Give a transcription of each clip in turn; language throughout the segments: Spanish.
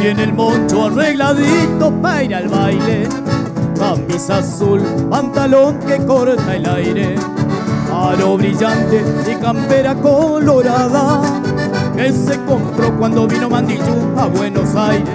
Tiene el moncho arregladito para ir al baile, camisa azul, pantalón que corta el aire, aro brillante y campera colorada, que se compró cuando vino Mandillú a Buenos Aires.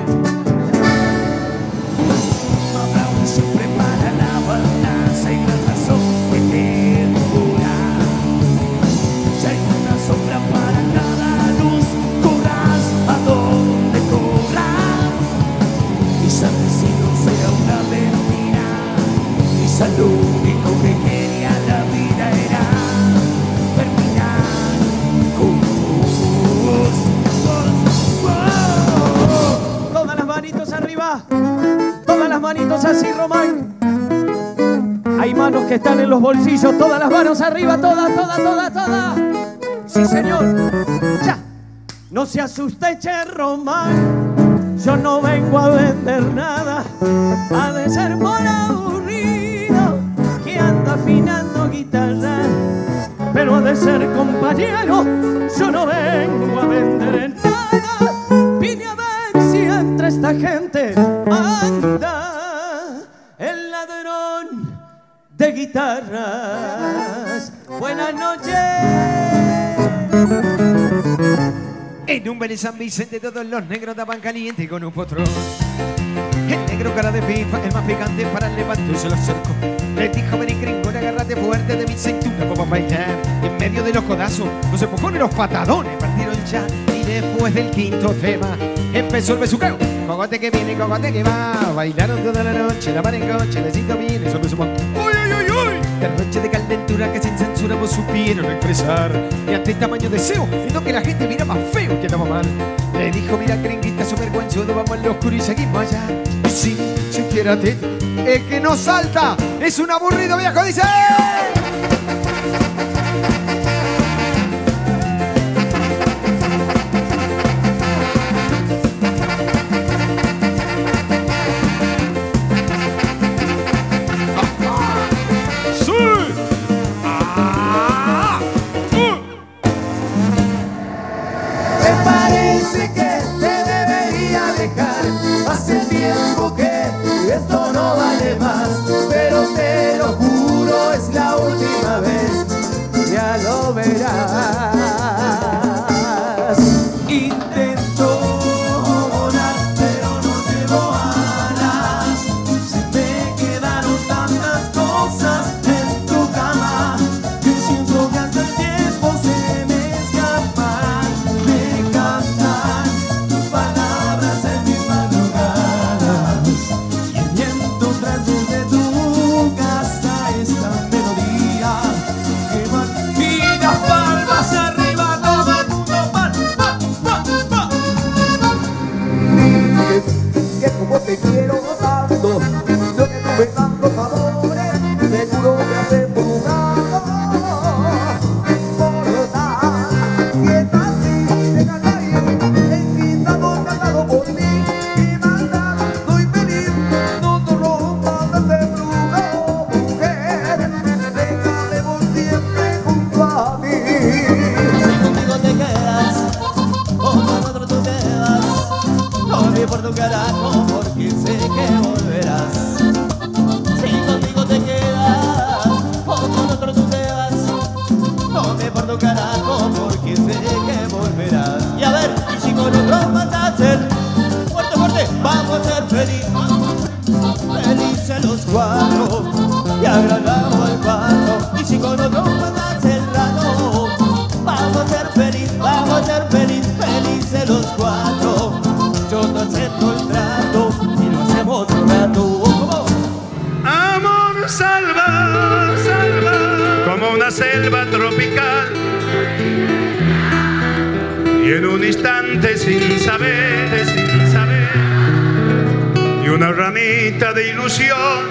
Aún se prepara la balanza y la razón que te dura. Si hay una sombra para cada luz, corras a donde corras. Quizás si no sea una mentira, quizás lo único que quería la vida era terminar con vos. Todas las manitos arriba, todas las manitos así, Román. Hay manos que están en los bolsillos, todas las manos arriba, todas, todas, todas, todas. Sí, señor. Ya. No se asuste, che, Román. Yo no vengo a vender nada. Ha de ser por aburrido que anda afinando guitarra. Pero ha de ser compañero. Yo no vengo a vender nada. Vine a ver si entre esta gente anda el ladrón de guitarras. Buenas noches. En un baile San Vicente todos los negros daban caliente con un potro. El negro cara de pipa, el más picante para el levanto se lo acercó. Le dijo: vení gringo, agárrate fuerte de mi cintura, vamos a bailar. En medio de los codazos, los empujones y los patadones partieron ya. Y después del quinto tema empezó el besuqueo. Cogote que viene, cogote que va. Bailaron toda la noche, la mar en coche, el cinto viene, sobre su ¡uy, uy, uy, uy! Derroche de calentura que sin censura vos supieron expresar. Y ante tamaño deseo, viendo que la gente miraba feo que andaba mal, le dijo: mira gringuita, su vergüenzudo, vamos al oscuro y seguimos allá. Y sin siquiera te, es que no salta, es un aburrido viejo, dice. Hace tiempo que esto no vale más, pero te lo juro, es la última vez, ya lo verás. Intento volar, pero no llevo alas. Se me quedaron tantas cosas en tu cama que siento que hasta el tiempo se me escapa. Me encantan tus palabras en mis madrugadas, y miento tras de tu casa esta melodía que va. Y las palmas arriba, todo el mundo, pal, pal, pal, pal. Dices que como te quiero tanto, yo que tuve tantos favores, seguro que hacemos jugado. Por nada, si estás así de canalla, encantado por mí, y mandado, soy feliz, no te rompas de brujo, mujer, déjame por siempre junto a mí. Si conmigo te quedas, o con otro tú te vas, no me importa un carajo porque sé que volverás. Si conmigo te quedas, o con otro tú te vas, no me importa un carajo porque sé que volverás. Y a ver, y si con otro vas a ser fuerte, fuerte, vamos a ser felices los cuatro y agradamos al pato. Y si con otro vas a ser raro, vamos a ser felices los cuatro. Yo te acepto el trato y lo hacemos otro rato. ¿Cómo? Amor salva, salva, como una selva tropical. Y en un instante sin saber, y una ramita de ilusión.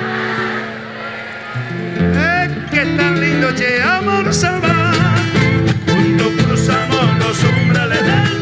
Que tan lindo, che, amor salva. Juntos cruzamos los umbrales del